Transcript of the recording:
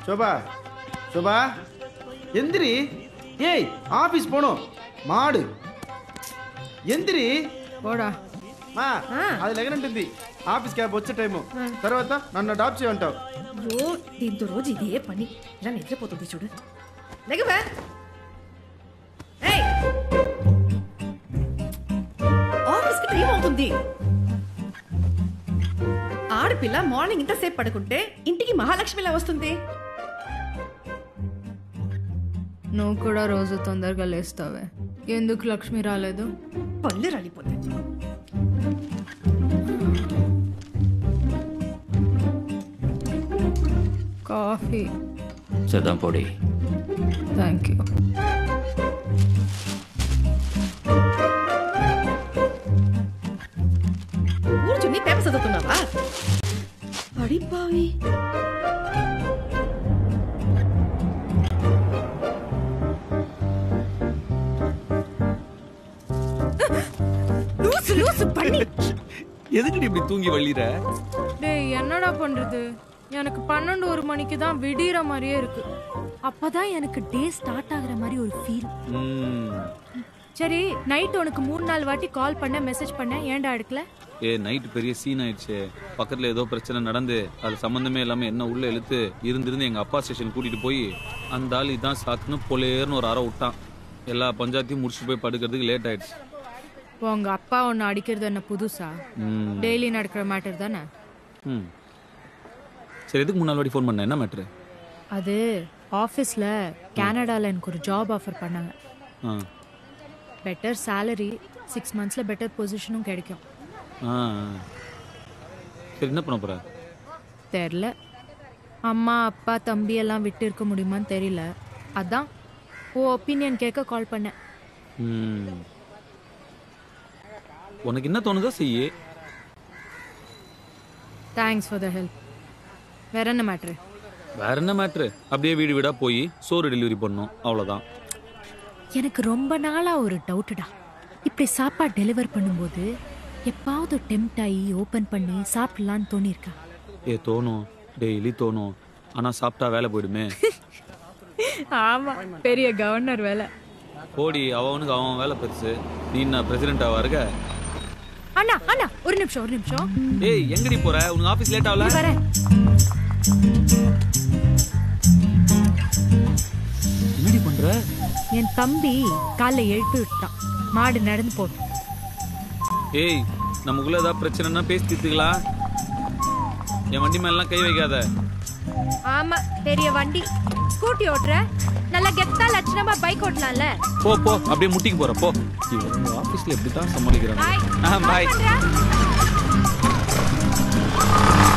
Sofa sofa எந்திரி. ஏய் office போணும். மாடு எந்திரி. పోడా మా అది లెగనంటుంది. ఆఫీస్ క్యాబ్ వచ్చే టైము. తర్వాత నన్ను డ్రాప్ చేయమంటావు. అయ్యో దీంతో రోజు ఇదే పని. ఇలా నిద్రపోతుంది చూడు. లెగవే. ఏయ్ ఆఫీస్కి టైం అవుతుంది. ఆడపిల్ల మార్నింగ్ ఇంతసేపు పడుకుంటే ఇంటికి మహాలక్ష్మిలా వస్తుంది. నువ్వు కూడా రోజు తొందరగా లేస్తావే, ఎందుకు లక్ష్మి రాలేదు? పళ్ళు రాలిపోతాయి. కాఫీ చేద్దాం పొడి. Thank you. కూర్చుని పేపర్ చదువుతున్నావా? పడిపోయి எதுக்கு இப்படி தூங்கி வள்ளிற? டேய் என்னடா பண்றது, எனக்கு 12 மணிக்கு தான் விடிற மாதிரியே இருக்கு. அப்பதான் எனக்கு டே ஸ்டார்ட் ஆகுற மாதிரி ஒரு ஃபீல். சரி நைட் உனக்கு 3 நாள் வாட்டி கால் பண்ண மெசேஜ் பண்ண, ஏன்டா எடுக்கல? நைட் பெரிய சீன் ஆயிடுச்சு. பக்கத்துல ஏதோ பிரச்சனை நடந்து அது சம்பந்தமே இல்லாம என்ன உள்ள இழுத்து இருந்து எங்க அப்பா ஸ்டேஷன் கூட்டிட்டு போய் அந்த ஆள் இதான் சாக்குன்னு பொலேர்னு ஒரு அறை விட்டான். எல்லா பஞ்சாயத்தையும் முடிச்சுட்டு போய் படுக்கிறதுக்கு லேட் ஆயிடுச்சு. உங்க அப்பா ஒன்னு அடிக்கிறது என்ன புதுசா? டெய்லி நடக்கிற மேட்டர் தானே. சரி எதுக்கு 3 நாள் வாட்டி ஃபோன் பண்ண, என்ன மேட்டர்? அது ஆஃபீஸில் கனடாவில் எனக்கு ஒரு ஜாப் ஆஃபர் பண்ணாங்க. பெட்டர் சேலரி, 6 மந்த்ஸில் பெட்டர் பொசிஷனும் கிடைக்கும். சரி என்ன பண்ண போற? தெரில, அம்மா அப்பா தம்பி எல்லாம் விட்டு இருக்க முடியுமான்னு தெரியல. அதான் ஓ ஒப்பீனியன் கேட்க கால் பண்ணேன். உனக்கு என்ன தோணுதோ செய்ய. Thanks for the help. வேற என்ன மேட்ரு? வேற என்ன மேட்ரு? அப்படியே வீடு வீடா போய் சோறு டெலிவரி பண்ணோம், அவ்வளோதான். எனக்கு ரொம்ப நாளா ஒரு டவுட்டுடா. இப்படி சாப்பாடு டெலிவர் பண்ணும்போது எப்பாவது டெம்ட் ஆகி ஓப்பன் பண்ணி சாப்பிடலான்னு தோணிருக்கா? தோணும், டெய்லி தோணும். ஆனா சாப்பிட்டா வேலை போயிடுமே. ஆமா, பெரிய கவர்னர் வேலை. போடி, அவனுக்கு அவன் வேலை பெருசு. நீ நான் பிரசிடென்ட் ஆவா இருக்க? அண்ணா அண்ணா ஒரு நிமிஷம். ஏய் எங்கடி போற? உனக்கு ஆபீஸ் லேட் ஆகல? வரேன். என்னடி பண்ற? என் தம்பி காலைல எழுப்பி விட்டான், மாடு நடந்து போடும். ஏய் நமக்குள்ள ஏதாவது பிரச்சனைனா பேசி தீர்த்துக்கலாம். என் வண்டி மேலாம் கை வைக்காத. ஆமா, பெரிய வண்டி. ஸ்கூட்டி ஓட்டுற, நல்லா கெத்தா லட்சணமா பைக் ஓட்டலாம்ல. போ போ, அப்படியே முட்டிக்கு போற போ. இவங்க ஆபீஸ்ல எப்படி தான் சமாளிக்கிறாங்க. பாய்.